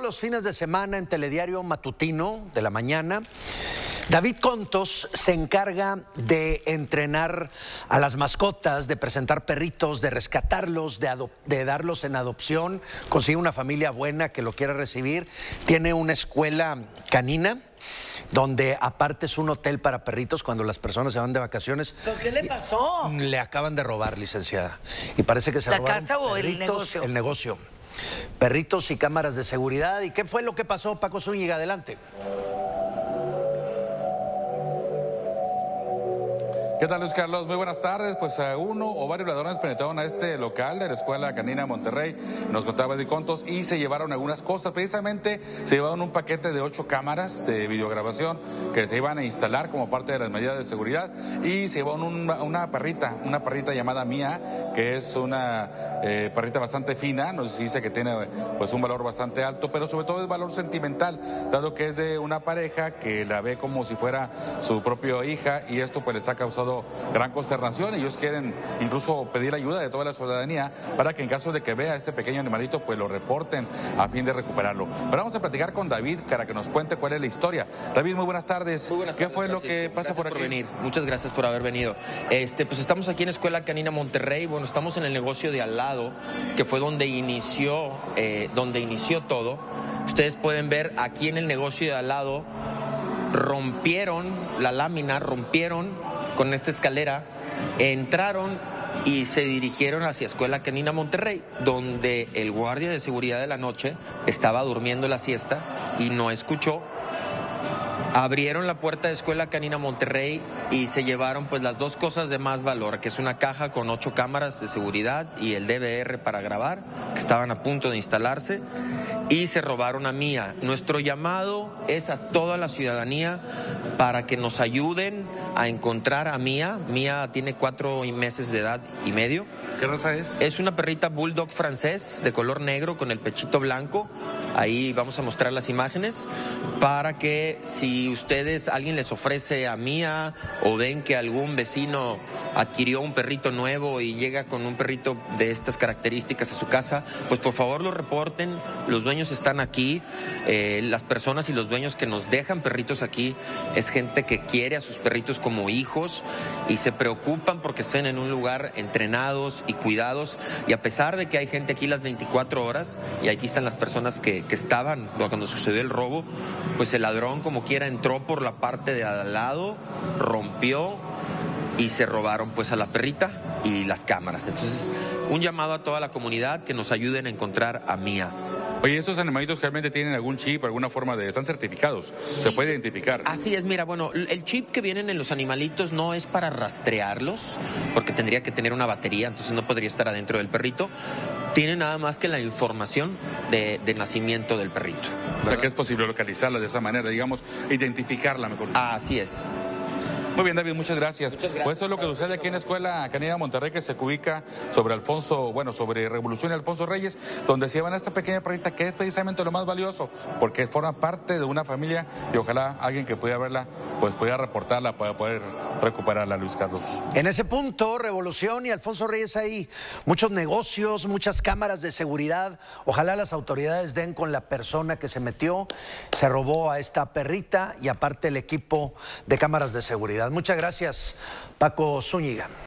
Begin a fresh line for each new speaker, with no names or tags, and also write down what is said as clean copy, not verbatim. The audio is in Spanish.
los fines de semana en Telediario Matutino de la mañana, David Contos se encarga de entrenar a las mascotas, de presentar perritos, de rescatarlos, de darlos en adopción. Consigue una familia buena que lo quiera recibir. Tiene una escuela canina, donde aparte es un hotel para perritos cuando las personas se van de vacaciones.
¿Pero qué le pasó?
Le acaban de robar, licenciada. Y parece que se robaron.
¿La casa o el
perritos,
negocio?
El negocio. Perritos y cámaras de seguridad. ¿Y qué fue lo que pasó, Paco Zúñiga? Adelante.
¿Qué tal, Luis Carlos? Muy buenas tardes. Pues uno o varios ladrones penetraron a este local de la Escuela Canina Monterrey, nos contaba David Contos, y se llevaron algunas cosas. Precisamente se llevaron un paquete de 8 cámaras de videograbación que se iban a instalar como parte de las medidas de seguridad, y se llevaron una perrita llamada Mía, que es una perrita bastante fina. Nos dice que tiene pues un valor bastante alto, pero sobre todo es valor sentimental, dado que es de una pareja que la ve como si fuera su propia hija, y esto pues les ha causado gran consternación. Ellos quieren incluso pedir ayuda de toda la ciudadanía para que en caso de que vea a este pequeño animalito, pues lo reporten a fin de recuperarlo. Pero vamos a platicar con David para que nos cuente cuál es la historia. David, muy buenas tardes.
Muy buenas tardes.
¿Qué fue lo que pasa por aquí?
Venir. Muchas gracias por haber venido. Pues estamos aquí en Escuela Canina Monterrey. Bueno, estamos en el negocio de al lado, que fue donde inició todo. Ustedes pueden ver aquí en el negocio de al lado, rompieron la lámina, con esta escalera, entraron y se dirigieron hacia Escuela Canina Monterrey, donde el guardia de seguridad de la noche estaba durmiendo la siesta y no escuchó. Abrieron la puerta de Escuela Canina Monterrey y se llevaron pues las dos cosas de más valor, que es una caja con 8 cámaras de seguridad y el DVR para grabar, que estaban a punto de instalarse, y se robaron a Mía. Nuestro llamado es a toda la ciudadanía para que nos ayuden a encontrar a Mía. Mía tiene 4 meses de edad y medio.
¿Qué raza es?
Es una perrita bulldog francés de color negro con el pechito blanco. Ahí vamos a mostrar las imágenes para que si alguien les ofrece a Mía o ven que algún vecino adquirió un perrito nuevo y llega con un perrito de estas características a su casa, pues por favor lo reporten. Los dueños están aquí. Las personas y los dueños que nos dejan perritos aquí es gente que quiere a sus perritos como hijos y se preocupan porque estén en un lugar entrenados y cuidados. Y a pesar de que hay gente aquí las 24 horas, y aquí están las personas que estaban cuando sucedió el robo, pues el ladrón como quiera entró por la parte de al lado, rompió y se robaron pues a la perrita y las cámaras. Entonces, un llamado a toda la comunidad que nos ayuden a encontrar a Mía.
Oye, ¿estos animalitos realmente tienen algún chip, alguna forma de... están certificados? ¿Se puede identificar?
Así es, mira, bueno, el chip que vienen en los animalitos no es para rastrearlos, porque tendría que tener una batería, entonces no podría estar adentro del perrito. Tiene nada más que la información de nacimiento del perrito, ¿verdad?
O sea, que es posible localizarla de esa manera, digamos, identificarla mejor.
Así es.
Muy bien, David, muchas gracias. Pues eso es lo que sucede aquí en la Escuela Canina Monterrey, que se ubica sobre sobre Revolución y Alfonso Reyes, donde se llevan a esta pequeña perrita, que es precisamente lo más valioso, porque forma parte de una familia, y ojalá alguien que pudiera verla, pues pudiera reportarla para poder recuperarla, Luis Carlos.
En ese punto, Revolución y Alfonso Reyes, hay muchos negocios, muchas cámaras de seguridad. Ojalá las autoridades den con la persona que se metió, se robó a esta perrita, y aparte el equipo de cámaras de seguridad. Muchas gracias, Paco Zúñiga.